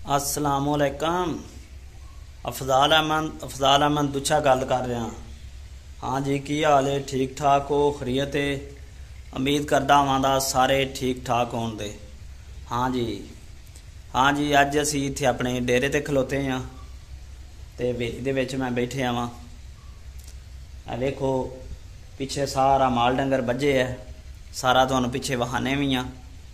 अस्सलामुअलैकुम। अफजाल अहमद दुच्छा गल कर रहा। हाँ जी, की हाल है? ठीक ठाक हो? खरीयत है? उम्मीद करदा वां सारे ठीक ठाक होण दे। हाँ जी अज असी इत्थे अपने डेरे ते खलोते हाँ ते वेली दे विच मैं बैठे आवां। वेखो पिछे सारा माल डंगर बज्झे है, सारा तुहानूं पिछे वहाने भी हाँ।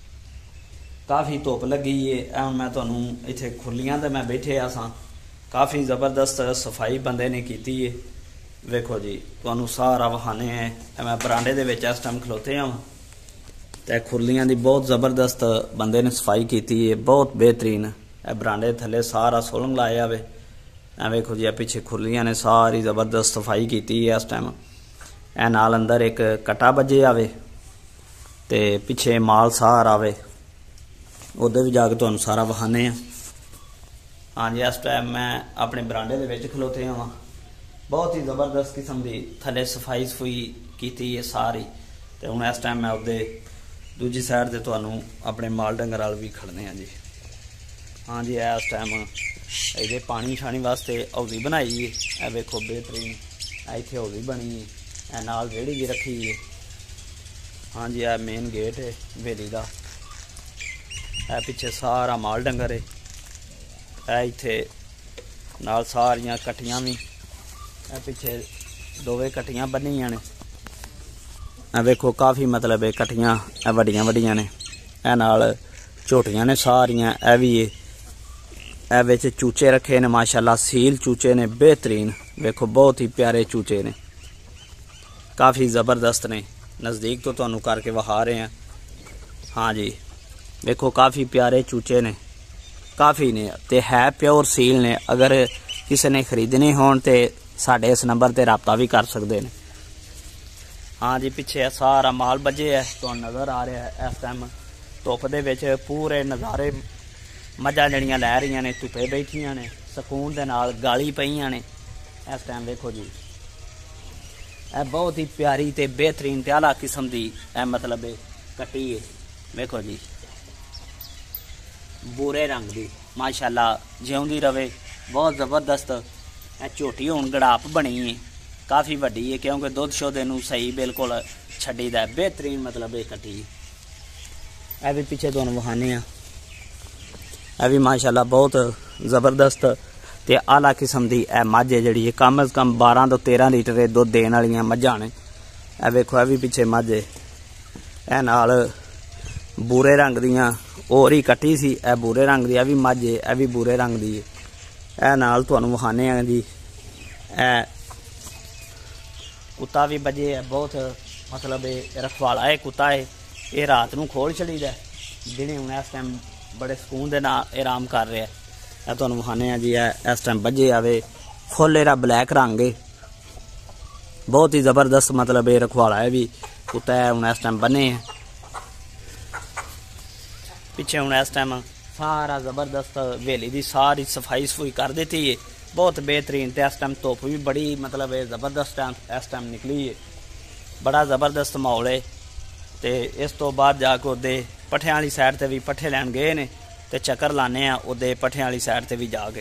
काफ़ी धुप लगी है। हुण मैं तुहानूं इत्थे खुरलियां ते मैं बैठे आसां। काफ़ी ज़बरदस्त सफाई बंदे ने कीती है। वेखो जी तुहानूं सारा वहाने है। मैं बरांडे दे विच इस टाइम खलोते हाँ ते खुरलियां दी बहुत ज़बरदस्त बंदे ने सफाई कीती है, बहुत बेहतरीन। बरांडे थल्ले सारा सोलंग लाया वे। वेखो जी पिछे खुरलियां ने सारी ज़बरदस्त सफाई कीती है इस टाइम। नाल अंदर एक कट्टा बजे आवे ते पिछे माल सार आवे, उधर भी जाके तुहानूं सारा वहाने हैं। हाँ जी इस टाइम मैं अपने बरांडे दे विच खलोते हाँ। बहुत ही ज़बरदस्त किस्म की थल्ले सफाई सफूई की है सारी। तो हुण इस टाइम मैं उदे दूजी साइड से तुहानूं अपने माल डंगर वाल भी खड़ने हैं जी। हाँ जी इस टाइम ये पानी शानी वास्ते हौजी बनाई है। वेखो बेहतरीन इत्थे हौजी बनी है, नाल रेहड़ी भी रखी है। हाँ जी मेन गेट है वेली का। पिछे सारा माल डंगर है। इत्थे नाल सारियां कट्टियां भी पिछे दोवे कट्टियां बनियां ने। वेखो काफ़ी मतलब है कट्टियां वड्डियां वड्डियां ने। नाल झोटियां ने सारियां। भी विच चूचे रखे ने माशाल्लाह, सील चूचे ने बेहतरीन। वेखो बहुत ही प्यारे चूचे ने, काफ़ी ज़बरदस्त ने। नज़दीक तो तुहानूं करके विखा रहे हैं। हाँ जी देखो काफ़ी प्यारे चूचे ने, काफ़ी ने ते है प्योर सील ने। अगर किसी ने खरीदने होण ते साडे इस नंबर ते रब्ता भी कर सकते हैं। हाँ जी पिछे सारा माल बजे है, तुहानूं नज़र आ रहा है। इस टाइम धुप दे विच पूरे नज़ारे मझां जड़ियां लै रही ने, धुप्पे बैठियां ने, सकून दे नाल गाली पईयां ने। इस टाइम देखो जी बहुत ही प्यारी ते बेहतरीन ते आला किस्म की मतलब कट्टी है। देखो जी बुरे रंग की माशाल्लाह जिउंदी रवे, बहुत ज़बरदस्त। झोटी हुण गड़ाप बनी है, काफ़ी वड्डी है क्योंकि दुध शुद्ध इनू सही बिल्कुल छड्डी दा। बेहतरीन मतलब ये कट्टी भी पिछे तुहानूं वहाने आ। भी माशाल्लाह बहुत ज़बरदस्त ते आला किस्म की मझ है जिहड़ी कम अज़ कम 12 तो 13 लीटर दुध देने वाली मझां ने। वेखो भी पिछे मझ है नाल बूरे रंग दियां और ही कट्टी सी। बूरे रंग दी भी मझ है, भी बूरे रंग दी है। नाल तुहानूं विखाने आ जी कुत्ता भी बजे है। बहुत मतलब रखवाला है कुत्ता है। ये रात नूं खोल छड़ीदा, दिने हुण इस टाइम बड़े सुकून दे नाल आराम कर रहा है। तुहानूं विखाने आ जी इस टाइम बजे आवे। फुल इहदा ब्लैक रंग है, बहुत ही ज़बरदस्त मतलब ये रखवाला है भी कुत्ता है। हुण इस टाइम बने है पिछे। हुण इस टाइम सारा ज़बरदस्त वेली की सारी सफाई सफूई कर दी है, बहुत बेहतरीन। तो इस टाइम धुप भी बड़ी मतलब ज़बरदस्त इस टाइम निकली है, बड़ा ज़बरदस्त माहौल है। तो इस तो बाद जाके उदे पट्ठियां वाली साइड से भी पट्ठे लैन गए ने ते चक्कर लाने उदे पट्ठियां वाली साइड से भी जाके।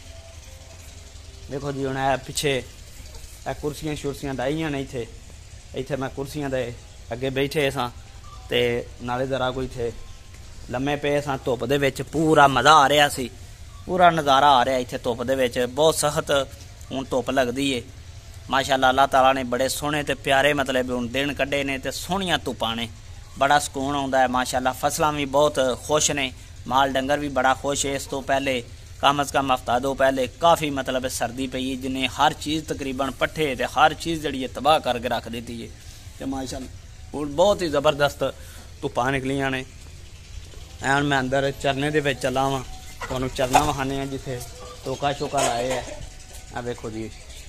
देखो जी हुण पिछे कुर्सियां शुरसियां डाइयां ने। इत्थे मैं कुर्सियां दे अगे बैठे सां ते नाले जरा कोई इत्थे लम्मे पे सां। धुप दे विच पूरा मज़ा आ रहा सी, पूरा नज़ारा आ रहा इत्थे धुप दे विच। बहुत सख्त हुण धुप लगदी है माशाल्लाह। अल्लाह ताला ने बड़े सोहने ते प्यारे मतलब हुण दिन कड्ढे ने ते सोहणियां धुप्पां ने, बड़ा सुकून आउंदा है माशाल्लाह। फसलां भी बहुत खुश ने, माल डंगर भी बड़ा खुश है। इस तो पहले कम अज़ कम हफ्ता दो पहले काफ़ी मतलब सर्दी पई, जिन्हें हर चीज़ तकरीबन पट्ठे ते हर चीज़ जिहड़ी तबाह करके रख दी है। तो माशाल्लाह हुण बहुत ही ज़बरदस्त धुप्पां निकलियां ने। हुण मैं अंदर चरने दे विच चला वां, तुहानूं चरना विखाने आ जिथे टोका शोका लाए है। वेखो जी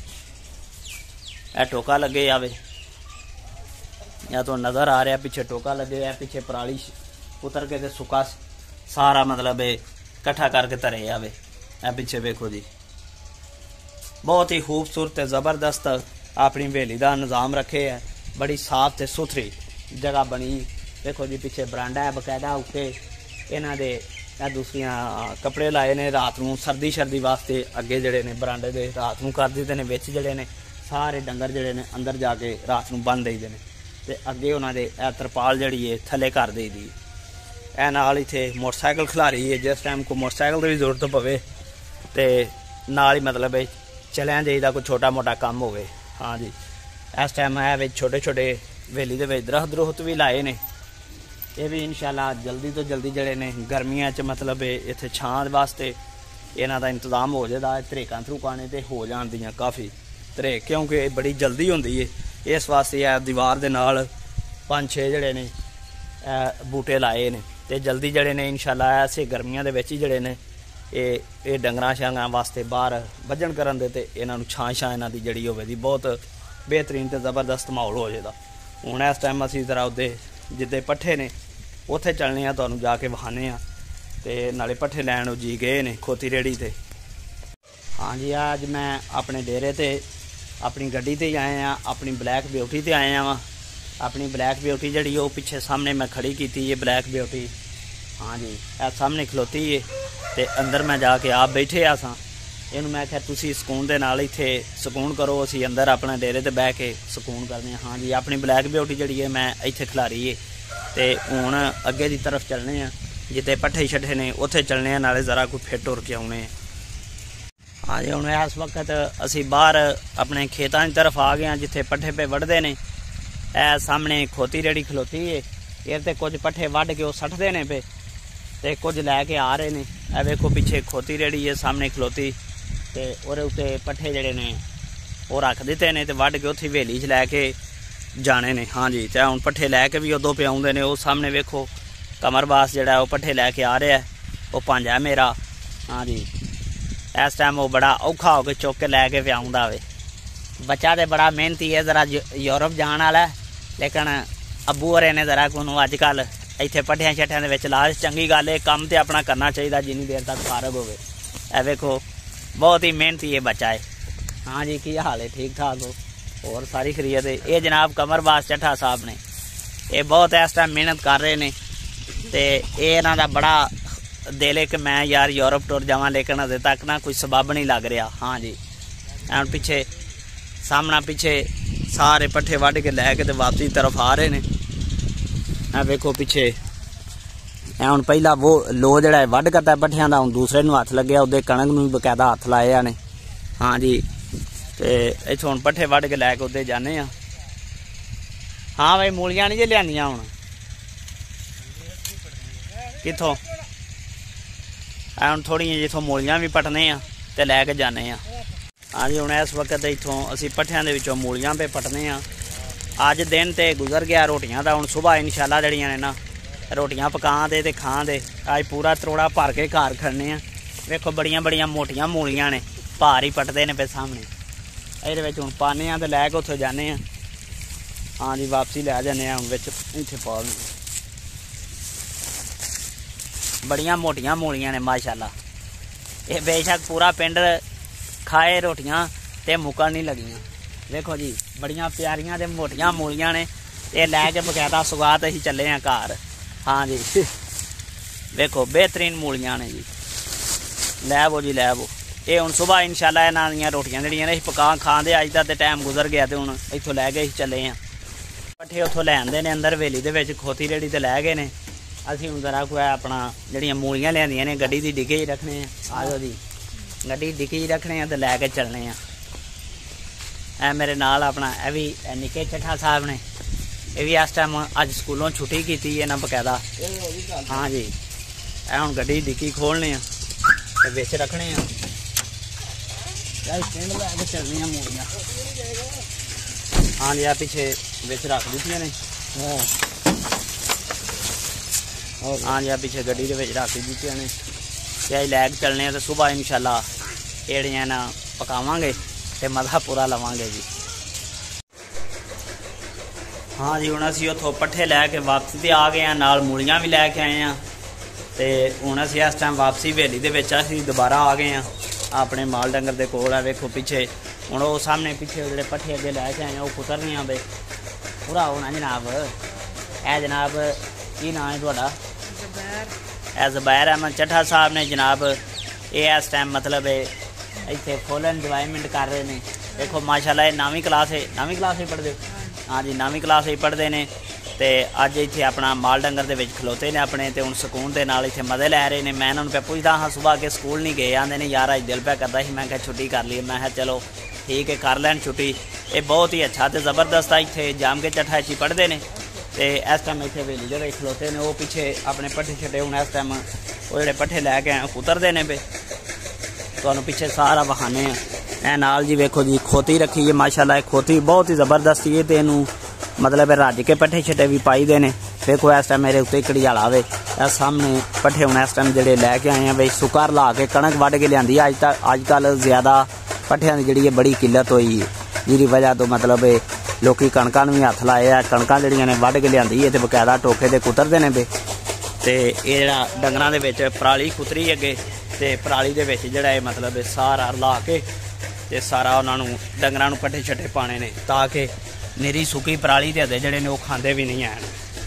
टोका लगे आवे या तो नज़र आ रहा पिछे टोका लगे है। पिछे पराली उतर के ते सुका सारा मतलब कट्ठा करके धरे आवे। पिछे वेखो जी बहुत ही खूबसूरत ज़बरदस्त अपनी हवेली का निज़ाम रखे है, बड़ी साफ ते सुथरी जगह बनी। देखो जी पिछे बरांडा है बकायदा, उत्ते इन्हां दे दूसरियां कपड़े लाए ने रात नूं सर्दी शर्दी वास्ते अगे जड़े ने बरांडे दे रात नूं कर दिंदे ने विच जड़े ने सारे डंगर जड़े ने अंदर जाके रात नूं बंद देईदे ने ते अगे उन्हां दे तरपाल जड़ी है थले कर देईदी है। नाल इत्थे मोटरसाइकिल खिलारी है जिस टाइम को मोटरसाइकिल की भी जरूरत पवे ते नाल ही मतलब चलिया जाइदा कोई छोटा मोटा काम होवे। हाँ जी इस टाइम है छोटे छोटे वेली दे दरख्त दरुख्त भी लाए ने ये भी इंशाल्लाह जल्दी तो जल्दी जड़े ने गर्मियां च मतलब इत्थे छां वास्ते इन्हां दा इंतजाम हो जाएगा। धरेकां धरूकां ते हो जांदियां काफ़ी धरेक क्योंकि बड़ी जल्दी होंदी है इस वास्ते है दीवार दे नाल 5-6 जड़े ने बूटे लाए ने ते जल्दी जड़े ने इंशाल्लाह ऐसे गर्मियां दे विच ही जड़े ने ये डंगरां शांगरां वास्ते बाहर वजन करन दे ते इन्हां नूं छां इन्हां दी जड़ी होवेगी बहुत बेहतरीन ते ज़बरदस्त माहौल हो जाएगा। हुण इस टाइम असीं जरा उदे जिद्दे पट्ठे ने उत्थे चलने तुहानूं जाके विखाने ते नाले पट्ठे लैण जी गए ने खोती रेड़ी ते। हाँ जी अज मैं अपने डेरे ते अपनी गड्डी ते आए हैं अपनी ब्लैक ब्यूटी ते आए हैं। अपनी ब्लैक ब्यूटी जड़ी वो पिछे सामने मैं खड़ी की थी ये ब्लैक ब्यूटी। हाँ जी सामने खलोती है ते अंदर मैं जाके आप बैठे आसां इनू मैं क्या तुसी सुकून दे नाल इत्थे सुकून करो असी अंदर अपने डेरे ते बह के सुकून करने। हाँ जी अपनी ब्लैक ब्यूटी जड़ी है मैं इत्थे खिलारी है ते हुण अगे दी तरफ चलने जिते पट्ठे छट्ठे ने उत्थे चलने नाले ज़रा कोई फिट टुर के आने। हाँ जी हुण इस वक्त असी बाहर अपने खेतां की तरफ आ गए हैं जिथे पट्ठे पे वढ़दे ने। ए सामने खोती रेड़ी खलोती है इधर ते कुछ पट्ठे वढ़ के वो सट्टदे ने पे ते कुछ लैके आ रहे ने। ए वेखो पिछे खोती रेड़ी है सामने खलोती ते ओहदे उत्ते पट्ठे जड़े ने वो रख दिते ने ते वढ़ के उत्थे हवेली च लैके जाने ने। हाँ जी ते हुण पट्ठे लैके भी उदों पे आउंदे ने। वो सामने वेखो कमरबास जड़ा वो पट्ठे लैके आ रहा है वो भांजा मेरा। हाँ जी इस टाइम वो बड़ा औखा हो के चुक के लैके पे आउंदा वे। बच्चा तो बड़ा मेहनती है ज़रा यूरोप जाने वाला है लेकिन अब्बू होरें ने ज़रा कोनू अजकल इत्थे पट्ठियां छट्ठियां दे विच ला चंगी गल है कम तो अपना करना चाहिए जिन्नी देर तक फारग होवे। ए वेखो बहुत ही मेहनती है बच्चा है। हाँ जी की हाल है ठीक ठाक हो और सारी खरीद है। ये जनाब कमरबास चट्ठा साहब ने ये बहुत इस टाइम मेहनत कर रहे हैं तो ये इन्हां दा बड़ा दिल है कि मैं यार यूरोप टुर जावां लेकिन अजे तक ना कोई सबब नहीं लग रहा। हाँ जी हुण पिछे सामना पिछे सारे पट्ठे वढ़ के लैके वापसी तरफ आ रहे हैं। वेखो पिछे हुण पहला वो लो जड़ा वढ़ करता पट्ठियां दा हुण दूसरे नूं हत्थ लग्या उदे कणक नूं बकायदा हत्थ लाए ने। हाँ जी ते इत्थों हुण पट्ठे वढ़ के लैके उदे जाने। हाँ भाई मूलियां नहीं जे लिआंदियां हुण कित्थों हुण थोड़ियां जित्थों मूलियां भी पटने ते लैके जाने। हाँ जी हुण इस वक्त इत्थों असीं पट्ठियां दे विचों मूलियां पे पटने। अज दिन तो गुजर गया रोटियां दा। हुण सुबह इंशाल्लाह जड़ियां ने ना रोटियां पकां दे ते खां दे। अज पूरा त्रोड़ा भर के घर खड़ने। वेखो बड़ियां बड़ियां मोटियां मूलियां ने भार ही पटदे ने पे सामने ये हुण पाने ते लैके उत्थे जाने। हाँ जी वापसी लै जाने हुण विच इत्थे पा बड़ियां मोटियां मूलियां ने माशाल्लाह। ये बेशक पूरा पिंड खाए रोटियां ते मुकन नहीं लगियां। देखो जी बड़ियां प्यारियां ते मोटियां मूलियां ने ये लैके बकायदा सुगात असीं चले हैं घर। हाँ जी देखो बेहतरीन मूलियां ने जी लैवो जी लैवो। ये हुण सुबह इंशाल्लाह इन्हां दियां रोटियां जड़ियां ने पका खांदे। अज दा ते टाइम गुजर गया ते हुण इत्थों लै के चले हैं पट्ठे उत्थों लैंदे ने अंदर हवेली दे विच खोती रेड़ी ते लै गए ने। असीं हुण जरा कोई अपना जड़ियां मूलियां लिआंदियां ने गड्डी दी डिग्गी च रखने आ जाओ जी गड्डी डिग्गी च रखने ते लैके चलने। ए मेरे नाल अपना ए भी निक्के चट्ठा साहब ने ये भी इस टाइम अज स्कूलों छुट्टी की है ना बकायदा। हाँ जी ए हुण गड्डी डिग्गी खोलने ते विच रखने पिंड लैके चलने मूलियां। हाँ जी आ पिछे विच रख दित्तियां ने। हाँ जी आ पिछे गड्डी दे विच रख दित्तियां ने ते अज लैके चलने तो सुबह इंशाल्लाह एड़ियां ना पकावांगे ते मज़ा पूरा लवांगे जी। हाँ जी हुण असीं उत्थों पट्ठे लैके वापसी ते आ गए हैं नाल मूलियां भी लैके आए हैं ते हुण असीं इस टाइम वापसी हवेली दे विच असीं दोबारा आ गए हैं अपने माल डंगर दे कोल। वेखो पिछे हुण वो सामने पिछे जेह्ड़े पट्ठे अगे लैके आए हैं वो कुतरनियां बे पूरा होना जनाब। ए जनाब की नाम है तुहाडा? ਜ਼ੁਬੈਰ ਅਹਿਮਦ ਚੱਠਾ ਸਾਹਿਬ ਨੇ जनाब ये इस टाइम मतलब इतने फुल इंजॉयमेंट कर रहे हैं। देखो माशाल्लाह ये 9वीं क्लास है, 9वीं क्लास ही पढ़ते हाँ जी 9वीं क्लास ही पढ़ते हैं। तो अज इतने अपना माल डंगर के खलोते ने अपने तो हूँ सुकून के नाल इतने मज़े लै रहे हैं। मैं उन्होंने पे पूछता हाँ सुबह के स्कूल नहीं गए, आते ने यार अज दिल पे करता ही मैं छुट्टी कर ली। मैं चलो ठीक है कर लैन छुट्टी। ये बहुत ही अच्छा तो ज़बरदस्त है। इतने जाम के चट्ठा च पढ़ते हैं तो इस टाइम इतने वेली जगह खलोते हैं। वो पीछे अपने पट्ठे छट्टे हूँ इस टाइम वो जोड़े पट्ठे लैके आए उतरते हैं पे तो पीछे सारा बहाने हैं नाल जी। वेखो जी खोती रखी है माशाल्लाह, खोती बहुत ही ज़बरदस्त है। तो इनू मतलब रज के पट्ठे छट्टे भी पाई दे ने। देखो इस टाइम मेरे उत्ते घड़ियाला वे सामने पट्ठे हूँ इस टाइम जोड़े लैके आए हैं बई सुकर ला के कणक वढ़ के लियांदी। अजकल ज़्यादा पट्ठियां की जी बड़ी किल्लत हुई है जिसकी वजह तो मतलब लोग कणकां भी हथ लाए आ। कणकां जड़ियां ने वढ़ के लियांदी है तो बकायदा टोके ते कुतरदे ने पे। तो ये जड़ा डंगरां दे विच पराली कुतरी अगे तो पराली दे विच जड़ा मतलब सारा ला के ते सारा उन्होंने डंगरां नूं पट्ठे छट्टे पाने ने ताकि निरी सुकी पराली दे अदे जड़े ने वो खांदे भी नहीं हैं।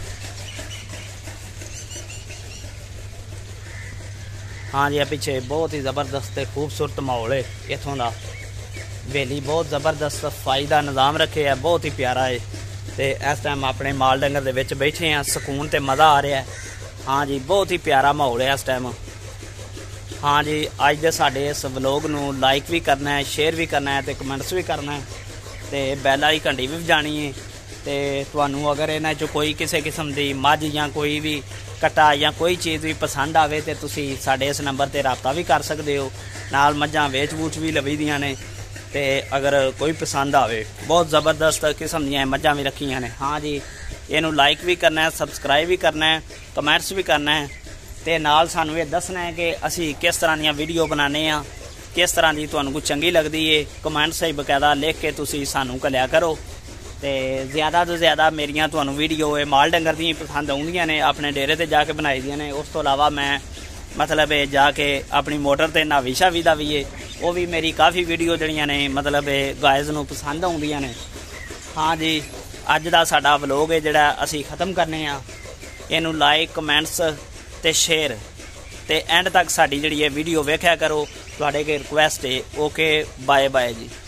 हाँ जी पीछे बहुत ही ज़बरदस्त खूबसूरत माहौल है इत्थों का। वेली बहुत ज़बरदस्त सफाई का निज़ाम रखे है, बहुत ही प्यारा है। तो इस टाइम अपने माल डंगर दे विच बैठे हैं, सुकून ते मज़ा आ रहा है। हाँ जी बहुत ही प्यारा माहौल है इस टाइम। हाँ जी अज दे साडे इस व्लॉग नूं लाइक भी करना है, शेयर भी करना है, तो कमेंट्स भी करना है, तो बैल वाली घंटी भी वजानी है। तो तुहानूं अगर इन्हां चों कोई किसी किस्म की मझ या कोई भी कट्टा या कोई चीज़ भी पसंद आवे तो तुसीं साडे इस नंबर पर राबता भी कर सकते हो। नाल मझां वेच वूच भी लभी दियां ने। तो अगर कोई पसंद आवे बहुत ज़बरदस्त किस्म दी मझां भी रखियां ने। हाँ जी इनू लाइक भी करना है, सबसक्राइब भी करना है, कमेंट्स भी करना है, तो नाल सानू ये दसना है कि असी किस तरह दी वीडियो बनाने आ, किस तरह की तुहानू कोई चंगी लगती है। कमेंट्स ही बकायदा लिख के तुसी सानू घलिया करो। तो ज़्यादा तो ज़्यादा मेरियां तुहानू वीडियो माल डंगर दी पसंद आउंदियां ने, अपने डेरे ते जाके बनाई दियां ने। उस तो इलावा मैं मतलब जाके अपनी मोटर ते न्हावी शावी दा भी है वो भी मेरी काफ़ी वीडियो जड़ियां ने मतलब गाइज़ नूं पसंद आउंदियां ने। हाँ जी अज दा साडा व्लॉग है जिहड़ा असी ख़त्म करने आ। इनू लाइक कमेंट्स ते शेयर ते एंड तक साडी जिहड़ी है वीडियो वेख्या करो। तुहाडे अगे रिक्वेस्ट है। ओके बाय बाय जी।